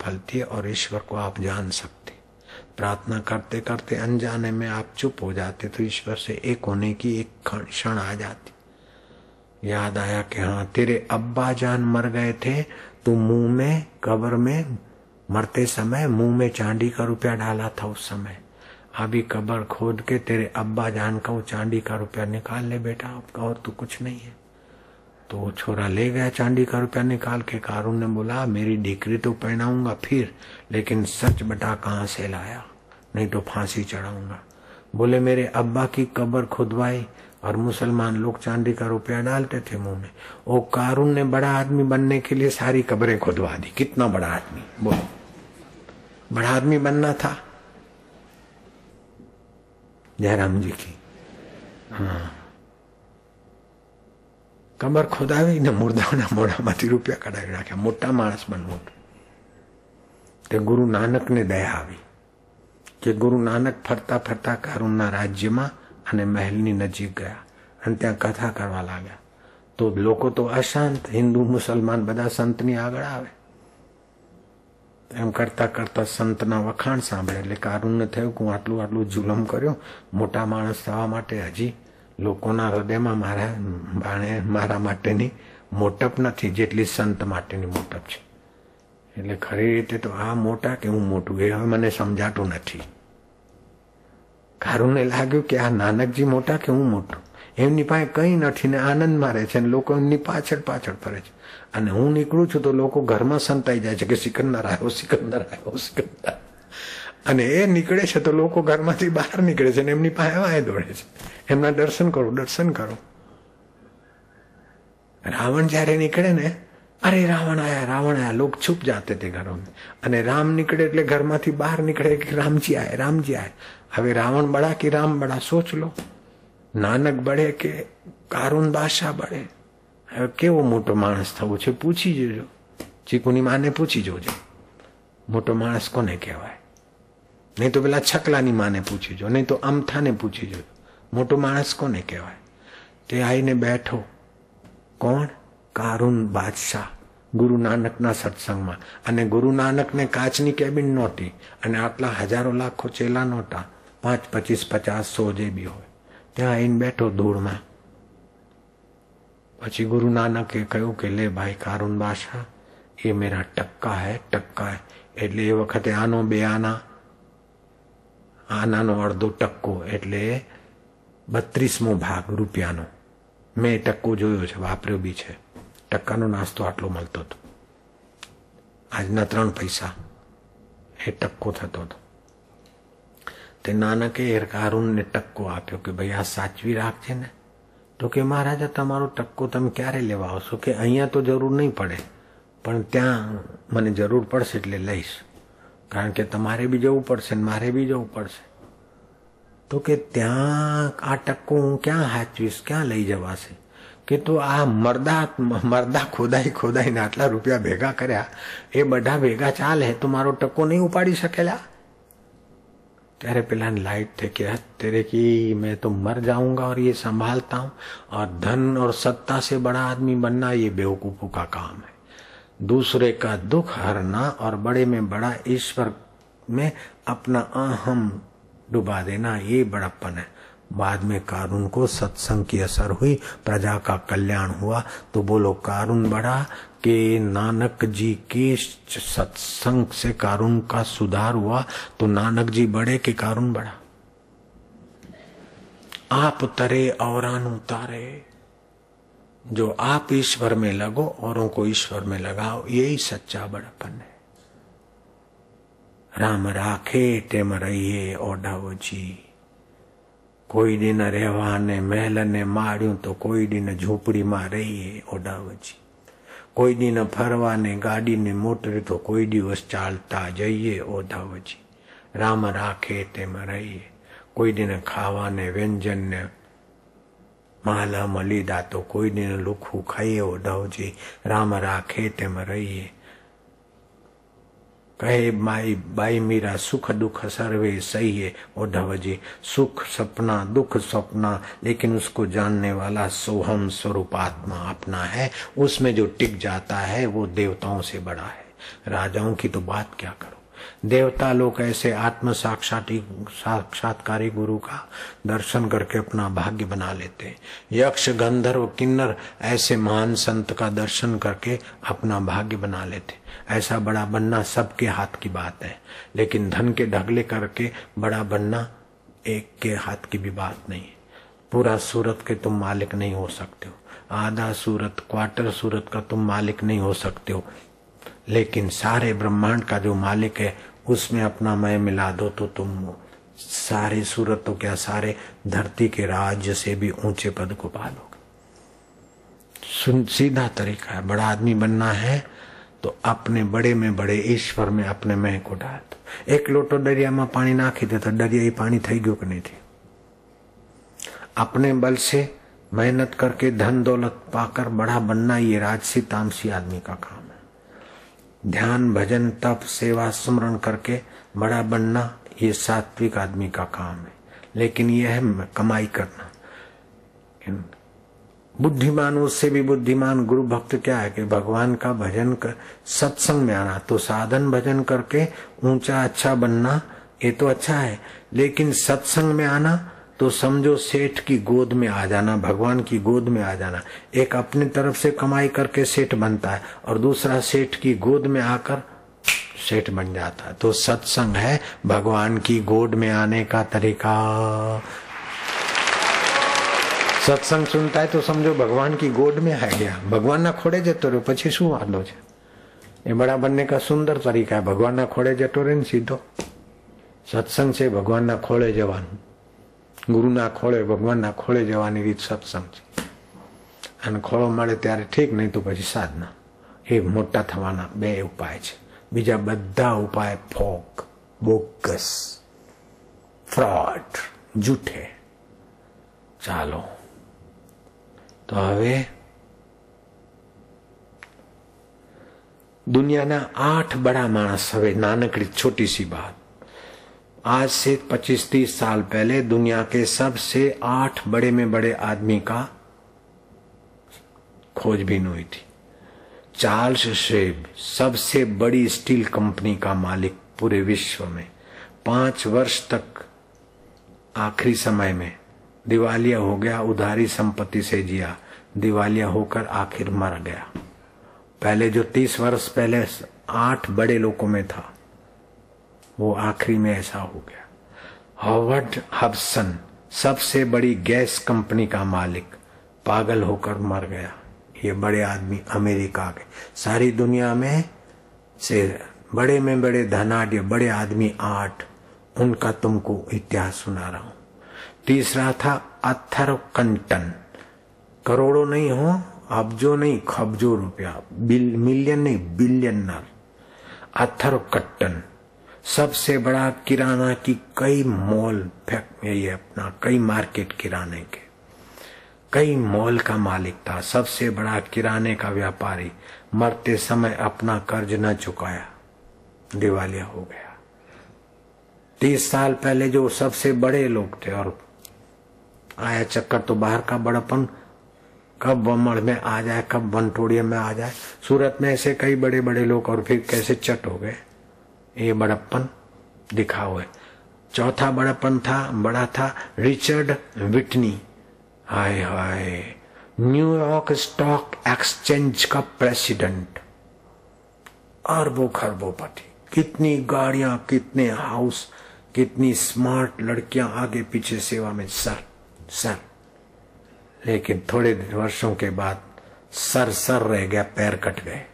फलती है और ईश्वर को आप जान सकते। प्रार्थना करते करते अनजाने में आप चुप हो जाते तो ईश्वर से एक होने की एक क्षण आ जाती। याद आया कि हाँ, तेरे अब्बा जान मर गए थे, तो मुंह में, कब्र में मरते समय मुंह में चांदी का रुपया डाला था उस समय। अभी कब्र खोद के तेरे अब्बा जान का वो चांदी का रुपया निकाल ले बेटा, और तो कुछ नहीं है। तो वो छोरा ले गया चांदी का रुपया निकाल के। कारून ने बोला मेरी डीकरी तो पहनाऊंगा फिर, लेकिन सच बता कहाँ से लाया, नहीं तो फांसी चढ़ाऊंगा। बोले मेरे अब्बा की कब्र खुदवाई और मुसलमान लोग चांदी का रुपया डालते थे मुंह में। वो कारून ने बड़ा आदमी बनने के लिए सारी कब्रें खुदवा दी। कितना बड़ा आदमी, बोलो, बड़ा आदमी बनना था जयराम जी की। हाँ, कबर खोदावी ने मुर्दाओના મોઢામાંથી રૂપિયા કઢાવી નાખ્યા। મોટા માણસ બનવું। તે ગુરુ નાનકને દયા આવી કે ગુરુ નાનક ફરતા ફરતા કારુણના રાજ્યમાં અને મહેલની નજીક ગયા અને ત્યાં કથા કરવા લાગ્યા। તો લોકો તો અશાંત, હિન્દુ મુસલમાન બધા સંતની આગળ આવે। એમ કરતા કરતા સંતના વખાણ સાંભળે એટલે કારુણને થયું કે હું આટલું આટલું જુલમ કર્યો, મોટા માણસ થવા માટે હજી લોકોના હૃદયમાં મારા માટેની મોટપ નથી જેટલી સંત માટેની મોટપ છે। એટલે ખરી રીતે તો આ મોટા કે હું મોટું એ હવે મને સમજાતું નથી। કારુણને લાગ્યું કે આ નાનકજી મોટા કે હું મોટું, એમની પાસે કઈ નથી ને આનંદમાં રહે છે, લોકો એમની પાછળ પાછળ ફરે છે। અને હું નીકળું છું તો લોકો ઘરમાં સંતાઈ જાય છે કે સિકંદર આવ્યો, સિકંદર આવ્યો, સિકંદર। અને એ નીકળે છે તો લોકો ઘરમાંથી બહાર નીકળે છે ને એમની પાસે વાય દોડે છે, એમના દર્શન કરો, દર્શન કરો। रावण जયારે નીકળે ને, अरे रावण आया, रावण आया, लोग छुप जाते थे घरों में। અને राम निकले એટલે ઘરમાંથી બહાર નીકળે કે रामजी आए, रामजी आए। હવે रावण बड़ा कि राम बड़ा, सोच लो। नानक बड़े के कारून बादशाह बड़े। હવે કેવો મોટો માણસ થવું છે પૂછી જોજો। ચીકુની માને પૂછી જોજો મોટો માણસ કોને કહેવાય, નહીં તો પેલા છકલાની માને પૂછી જો, નહીં તો અમથાને પૂછી જોજો મોટો માણસ કોને કહેવાય। તે આવીને બેઠો, કોણ? કાरून બાદશાહ ગુરુ નાનકના સત્સંગમાં। અને ગુરુ નાનકને કાચની કેબિન નહોતી અને આટલા હજારો લાખો ચેલા નહોતા, 5, 25, 50, 100 જે બી હોય। ત્યાં આવીને બેઠો ધૂળમાં। પછી गुरु नानके કહ્યું કે લે ભાઈ કાरून બાદશાહ, એ મેરા ટક્કા है, ટક્કા है। એટલે એ વખતે આનો બે આના, આનાનો અડધો ટક્કો એટલે 32મો ભાગ રૂપિયાનો। મેં ટક્કો જોયો છે, વાપર્યો બી છે। ટક્કાનો નાસ્તો આટલો મળતો હતો, આજના 3 પૈસા એ ટક્કો થતો હતો। તે નાનકે કારુણને ટક્કો આપ્યો કે ભાઈ આ સાચવી રાખજે ને। તો કે મહારાજા તમારો ટક્કો તમે ક્યારે લેવા આવશો? કે અહીંયા તો જરૂર નહીં પડે પણ ત્યાં મને જરૂર પડશે એટલે લઈશ, કારણ કે તમારે બી જવું પડશે ને મારે બી જવું પડશે। તો કે ત્યાં આ ટક્કો હું ક્યાં હાચવીશ, ક્યાં લઈ જવાશે? કે તો આ મરદા ખોદાઈને આટલા રૂપિયા ભેગા કર્યા, એ બધા ભેગા ચાલે તો મારો ટક્કો નહીં ઉપાડી શકેલા। ત્યારે પેલા लाइट थे कि तेरे की मैं तो मर जाऊंगा और ये संभालता हूं, और धन और सत्ता से बड़ा आदमी बनना ये बेवकूफों का काम है। दूसरे का दुख हरना और बड़े में बड़ा ईश्वर में अपना अहम डुबा देना, ये बड़प्पन है। बाद में कारून को सत्संग की असर हुई, प्रजा का कल्याण हुआ। तो बोलो कारून बड़ा कि नानक जी के सत्संग से कारून का सुधार हुआ? तो नानक जी बड़े कि कारून बड़ा? आप तरे औरान उतारे। जो आप ईश्वर में लगो औरों को ईश्वर में लगाओ, यही सच्चा बड़पन है। राम राखे तेम रहिए ओढ़ाओ जी। कोई दिन रहवा ने महल ने माड़ियों तो कोई दिन झूपड़ी में रहिए ओढ़ाओ जी। कोई दिन फरवा ने गाड़ी ने मोटर तो कोई दिवस चालता जाइए ओढ़ाओ जी। राम राखे तेम रहिए। कोई दिन खावा ने व्यंजन ने माल मलीदा तो कोई दिन लुखू खाइए ओढ़ाओ जी। राम राखे तेम रहिए। कहे माई बाई मीरा सुख दुख सर्वे सही है ओढ़ाओ जी। सुख सपना दुख सपना, लेकिन उसको जानने वाला सोहम स्वरूप आत्मा अपना है। उसमें जो टिक जाता है वो देवताओं से बड़ा है। राजाओं की तो बात क्या करो। देवता लोग ऐसे आत्म साक्षात्कारी गुरु का दर्शन करके अपना भाग्य बना लेते हैं। यक्ष गंधर्व किन्नर ऐसे महान संत का दर्शन करके अपना भाग्य बना लेते। ऐसा बड़ा बनना सबके हाथ की बात है, लेकिन धन के ढगले करके बड़ा बनना एक के हाथ की भी बात नहीं है। पूरा सूरत के तुम मालिक नहीं हो सकते हो, आधा सूरत क्वार्टर सूरत का तुम मालिक नहीं हो सकते हो, लेकिन सारे ब्रह्मांड का जो मालिक है उसमें अपना मैं मिला दो तो तुम सारे सूरत तो क्या सारे धरती के राज्य से भी ऊंचे पद को पालोगे। सीधा तरीका है। बड़ा आदमी बनना है तो अपने बड़े में बड़े ईश्वर में अपने मैं को डाल दो। एक लोटो दरिया में पानी नाखी दे तो दरिया ही पानी थई गयो कि नहीं थी। अपने बल से मेहनत करके धन दौलत पाकर बड़ा बनना ये राजसी तामसी आदमी का काम है। ध्यान भजन तप सेवा सुमरण करके बड़ा बनना ये सात्विक आदमी का काम है। लेकिन यह है कमाई करना। बुद्धिमान उससे भी बुद्धिमान गुरु भक्त क्या है कि भगवान का भजन कर सत्संग में आना, तो साधन भजन करके ऊंचा अच्छा बनना ये तो अच्छा है, लेकिन सत्संग में आना तो समझो सेठ की गोद में आ जाना, भगवान की गोद में आ जाना। एक अपनी तरफ से कमाई करके सेठ बनता है और दूसरा सेठ की गोद में आकर सेठ बन जाता है। तो सत्संग है भगवान की गोद में आने का तरीका। सत्संग सुनता है तो समझो भगवान की गोद में आ गया। भगवान ना खोड़े जतो रे પછી શું વાંધો છે। ये बड़ा बनने का सुंदर तरीका है। भगवान ना खोड़े जतो रे ने सीधो सत्संग से भगवान ना खोड़े जवान, गुरु ना खोड़े भगवान ना खोड़े जवानी રીત સત્સંગ છે। અને ખોળો મળે ત્યારે ઠીક, નહીં તો પછી સાધના। એ મોટા થવાના બે ઉપાય છે। બીજા બધા ઉપાય ફોક, બોગસ, ફ્રોડ, જૂઠે। ચાલો તો હવે दुनियाना 8 बड़ा मानस। हवे नानकड़ी छोटी सी बात, आज से 25-30 साल पहले दुनिया के सबसे 8 बड़े में बड़े आदमी का खोजबीन हुई थी। चार्ल्स शेब सबसे बड़ी स्टील कंपनी का मालिक पूरे विश्व में, 5 वर्ष तक आखिरी समय में दिवालिया हो गया, उधारी संपत्ति से जिया, दिवालिया होकर आखिर मर गया। पहले जो 30 वर्ष पहले 8 बड़े लोगों में था वो आखिरी में ऐसा हो गया। हॉवर्ड हब्सन सबसे बड़ी गैस कंपनी का मालिक पागल होकर मर गया। ये बड़े आदमी अमेरिका के, सारी दुनिया में से बड़े में बड़े धनाढ्य बड़े आदमी 8, उनका तुमको इतिहास सुना रहा हूं। तीसरा था अथर कंटन, करोड़ों नहीं हो, अब्जो नहीं, खबजो रुपया, मिलियन नहीं, बिलियनर। अथर कट्टन सबसे बड़ा किराना की कई मॉल ये अपना कई मार्केट किराने के कई मॉल का मालिक था, सबसे बड़ा किराने का व्यापारी। मरते समय अपना कर्ज न चुकाया, दिवालिया हो गया। 30 साल पहले जो सबसे बड़े लोग थे और आया चक्कर तो बाहर का बड़ापन, कब बमड़ में आ जाए कब बनटोड़िया में आ जाए। सूरत में ऐसे कई बड़े बड़े लोग और फिर कैसे चट हो गए, ये बड़प्पन दिखा हुआ है। चौथा बड़प्पन था, बड़ा था Richard Whitney. Hi hi, New York stock exchange का प्रेसिडेंट, अरबों खरबोपति, कितनी गाड़ियां, कितने हाउस, कितनी स्मार्ट लड़कियां आगे पीछे सेवा में सर। लेकिन थोड़े वर्षों के बाद सर रह गया, पैर कट गए।